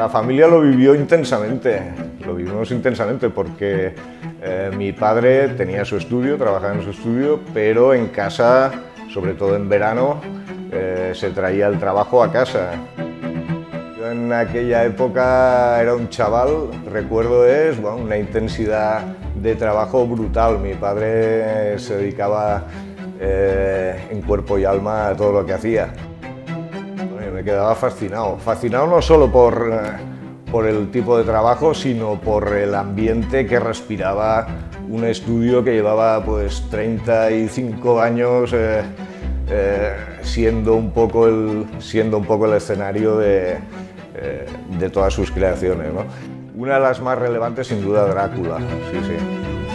La familia lo vivió intensamente, lo vivimos intensamente porque mi padre tenía su estudio, trabajaba en su estudio, pero en casa, sobre todo en verano, se traía el trabajo a casa. Yo en aquella época era un chaval, recuerdo una intensidad de trabajo brutal. Mi padre se dedicaba en cuerpo y alma a todo lo que hacía. Me quedaba fascinado, fascinado no solo por el tipo de trabajo, sino por el ambiente que respiraba un estudio que llevaba pues 35 años siendo un poco el escenario de todas sus creaciones, ¿no? Una de las más relevantes sin duda Drácula, sí, sí.